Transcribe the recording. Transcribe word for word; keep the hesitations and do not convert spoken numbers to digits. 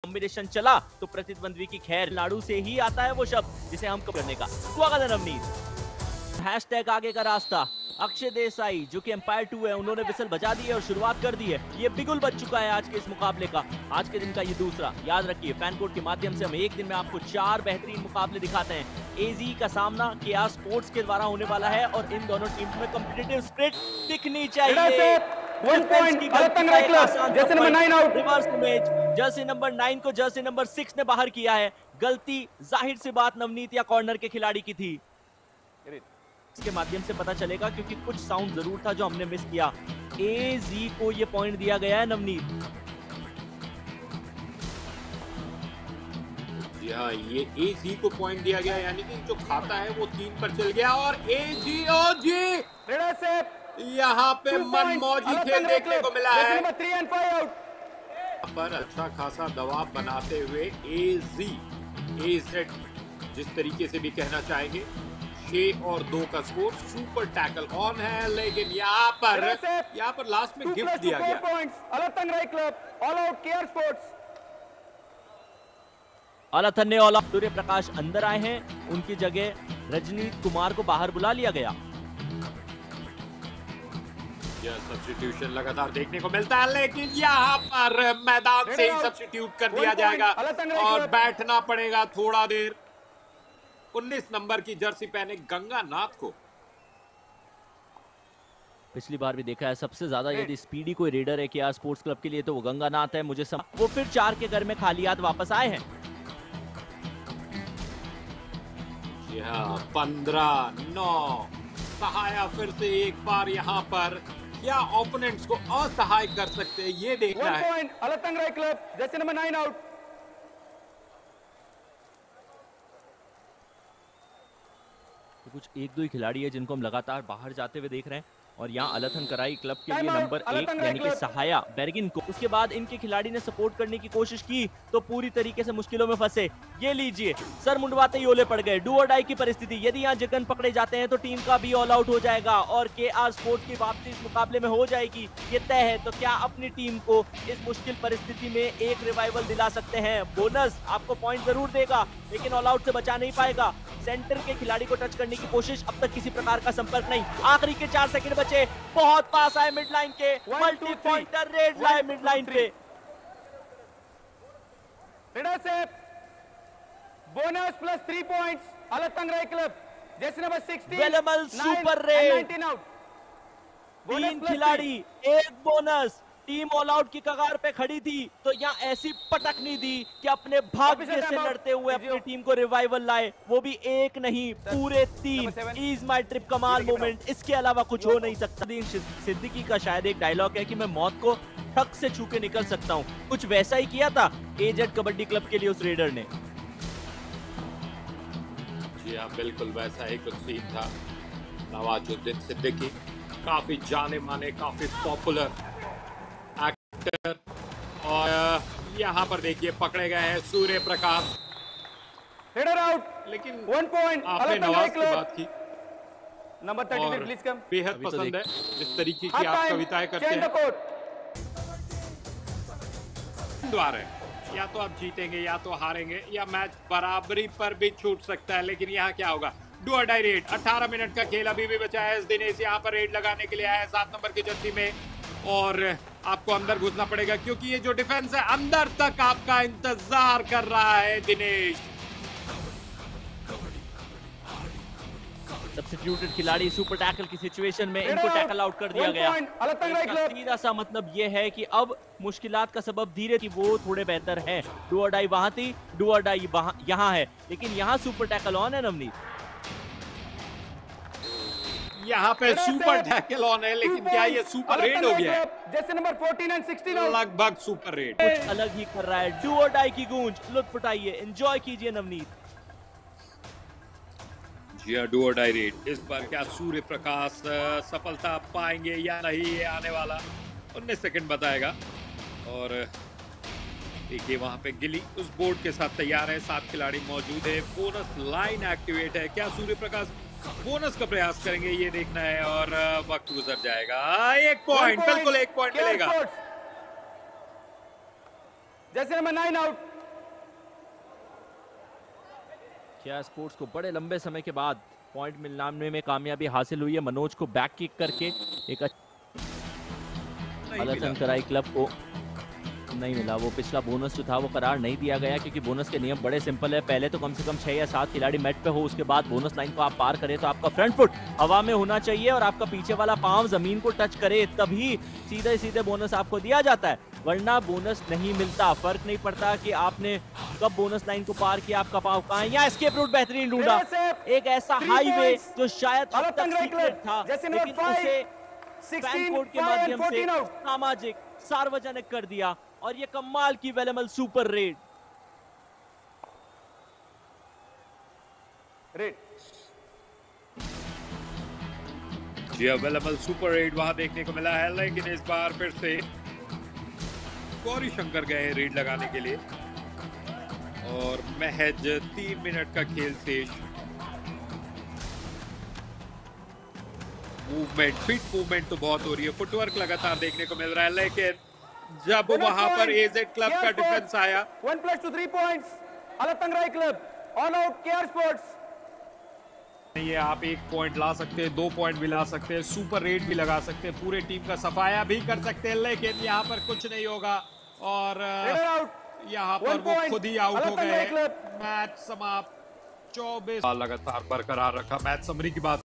Combination चला तो प्रतिद्वंद्वी की खैर। नाडू से ही आता है वो शब्द जिसे हम करने का। स्वागत है नवनीत। हैशटैग आगे का रास्ता। अक्षय देसाई जो कि एम्पायर टू है, उन्होंने विसल बजा दी है और शुरुआत कर दी है। ये बिगुल बज चुका है आज के इस मुकाबले का, आज के दिन का ये दूसरा। याद रखिए फैन कोड के माध्यम से हम एक दिन में आपको चार बेहतरीन मुकाबले दिखाते हैं। एजी का सामना केआर स्पोर्ट्स के द्वारा होने वाला है और इन दोनों टीम्स में कॉम्पिटिटिव स्पिरिट दिखनी चाहिए। One point jersey number nine out. Reverse image jersey number nine को जर्सी नंबर सिक्स ने बाहर किया है। गलती जाहिर सी बात नवनीत या कॉर्नर के खिलाड़ी की थी। इसके माध्यम से पता चलेगा क्योंकि कुछ साउंड जरूर था जो हमने मिस किया। एजी को ये पॉइंट दिया गया है नवनीत। हाँ, ये एजी को पॉइंट दिया गया, यानी कि जो खाता है वो तीन पर चल गया और एजी ओ जी यहाँ पे मनमौजी खेल देखने को मिला है। पर अच्छा खासा दबाव बनाते हुए एजी एजेड जिस तरीके से भी कहना चाहेंगे, छह और दो का स्कोर। सुपर टैकल ऑन है, लेकिन यहाँ पर यहाँ पर लास्ट में गिफ्ट दिया गया। अलाथन ने ऑल आउट। सूर्य प्रकाश अंदर आए हैं, उनकी जगह रजनीत कुमार को बाहर बुला लिया गया। यह सब्स्टिट्यूशन लगातार देखने को मिलता है, लेकिन यहाँ पर मैदान से ही सब्स्टिट्यूट कर दिया जाएगा और बैठना पड़ेगा थोड़ा देर। उन्नीस नंबर की जर्सी पहने गंगानाथ को पिछली बार भी देखा है सबसे ज्यादा यदि स्पीडी कोई रेडर है केआर स्पोर्ट्स क्लब के लिए तो वो गंगानाथ है। मुझे सम... वो फिर चार के घर में खाली हाथ वापस आए हैं। पंद्रह नौ सहाया फिर से एक बार यहाँ पर क्या ओपोनेंट्स को असहाय कर सकते हैं ये देखना है। अलतंगराई club jersey number nine out. तो कुछ एक दो ही खिलाड़ी है जिनको हम लगातार बाहर जाते हुए देख रहे हैं और यहाँ अलथन कराई क्लब के लिए नंबर एक यानी कि सहाया बेरगिन को। उसके बाद इनके खिलाड़ी ने सपोर्ट करने की कोशिश की तो पूरी तरीके से मुश्किलों में फंसे। ये लीजिए सर मुंडवाते ही ओले पड़ गए। डू और डाई की परिस्थिति, यदि यहाँ जगन पकड़े जाते हैं तो टीम का भी ऑल आउट हो जाएगा और केआर स्पोर्ट्स की वापसी इस मुकाबले में हो जाएगी, ये तय है। तो क्या अपनी टीम को इस मुश्किल परिस्थिति में एक रिवाइवल दिला सकते हैं? बोनस आपको पॉइंट जरूर देगा लेकिन ऑल आउट से बचा नहीं पाएगा। सेंटर के खिलाड़ी को टच करने की कोशिश, अब तक किसी प्रकार का संपर्क नहीं। आखिरी के चार सेकंड बचे, बहुत पास आए मिड लाइन के। Multi pointer raid line mid line पे। बोनस प्लस थ्री पॉइंट्स अलतंगराई क्लब जर्सी नंबर सिक्सटीन। वेलेबल सुपर रेड। तीन खिलाड़ी एक बोनस। टीम ऑल आउट की कगार पे खड़ी थी तो यहाँ ऐसी पटकनी दी कि अपने भाग्य से लड़ते हुए अपनी टीम को रिवाइवल लाए, वो भी एक नहीं पूरे तीन। इज माय ट्रिप कमाल मोमेंट, इसके अलावा कुछ हो नहीं सकता। सिद्दीकी का शायद एक डायलॉग है कि मैं मौत को ठक से छू के निकल सकता हूँ, कुछ वैसा ही किया था एजेड कबड्डी क्लब के लिए उस रेडर ने। जी हाँ, बिल्कुल वैसा ही कुछ सीन था। नवाजुद्दीन सिद्दीकी काफी जाने माने, काफी पॉपुलर और यहाँ पर देखिए पकड़े गए हैं सूर्य प्रकाश। हेडर आउट, लेकिन वन पॉइंट आपने नवाज की बात की नंबर थर्टी प्लीज कम। बेहद पसंद है जिस तरीके की आप कविताएं करते हैं। द्वारा या तो आप जीतेंगे या तो हारेंगे या मैच बराबरी पर भी छूट सकता है, लेकिन यहाँ क्या होगा? डू और डाई रेड। अठारह मिनट का खेल अभी भी बचा है। दिनेश यहाँ पर रेड लगाने के लिए आया है सात नंबर की जर्सी में और आपको अंदर घुसना पड़ेगा क्योंकि ये जो डिफेंस है अंदर तक आपका इंतजार कर रहा है। दिनेश सब्स्टिट्यूटेड खिलाड़ी सुपर टैकल की सिचुएशन में इनको टैकल आउट कर दिया गया। सीधा सा मतलब ये है कि अब मुश्किलात का सबब धीरे धीरे वो थोड़े बेहतर है। डू और डाई वहां थी, डू और डाई यहाँ है, लेकिन यहाँ सुपर टैकल ऑन है नवनीत। यहाँ पे सुपर टैकल ऑन है, लेकिन क्या ये सुपर रेड हो गया है? जैसे नंबर फोर्टीन एंड सिक्सटीन लगभग सुपर रेड। कुछ अलग ही कर रहा है। डू और डाई की गूंज, लुत्फ उठाइए, एंजॉय कीजिए नवनीत। जी हाँ, डू और डाई रेड। इस बार क्या सूर्य प्रकाश सफलता पाएंगे या नहीं, ये आने वाला उन्नीस सेकंड बताएगा। और देखिए वहां पे गिली उस बोर्ड के साथ तैयार है, सात खिलाड़ी मौजूद है, बोनस लाइन एक्टिवेट है। क्या सूर्य प्रकाश बोनस का प्रयास करेंगे ये देखना है और वक्त गुजर जाएगा। एक पॉइंट, बिल्कुल एक पॉइंट मिलेगा। जैसे नंबर नाइन आउट। क्या स्पोर्ट्स को बड़े लंबे समय के बाद पॉइंट मिलाने में कामयाबी हासिल हुई है। मनोज को बैक किक करके एक अलथन कराई क्लब को नहीं मिला। वो पिछला बोनस जो था वो करार नहीं दिया गया, क्योंकि बोनस के नियम बड़े सिंपल है। पहले तो कम से कम छह या सात खिलाड़ी मैट पे हो, उसके बाद बोनस लाइन को आप पार करें तो आपका फ्रंट फुट हवा में होना चाहिए और आपका पीछे वाला पांव जमीन को टच करे, तभी सीधे सीधे बोनस आपको दिया जाता है, वरना बोनस नहीं मिलता। फर्क नहीं पड़ता कि आपने कब बोनस लाइन को पार किया, आपका पांव कहां है। यहाँ एस्केप रूट बेहतरीन ढूंढा, एक ऐसा हाईवे जो शायद अब तक सीक्रेट था, लेकिन उसे फैन कोड के माध्यम से सामाजिक सार्वजनिक कर दिया और ये कमाल की वेलेमल सुपर रेड। रेड जी वेलेमल सुपर रेड वहां देखने को मिला है, लेकिन इस बार फिर से गौरी शंकर गए रेड लगाने के लिए और महज तीन मिनट का खेल शेष। मूवमेंट, फिट मूवमेंट तो बहुत हो रही है, फुटवर्क लगातार देखने को मिल रहा है, लेकिन जब वहां पर एजेड क्लब का डिफेंस आया, one plus two three points अलतंगराई club all out KR sports. ये आप एक पॉइंट ला सकते हैं, दो पॉइंट भी ला सकते हैं, सुपर रेड भी लगा सकते हैं, पूरे टीम का सफाया भी कर सकते हैं, लेकिन यहाँ पर कुछ नहीं होगा और यहाँ पर वो खुद ही आउट हो गए। मैच समाप्त। चौबीस लगातार बरकरार रखा मैच समरी की बात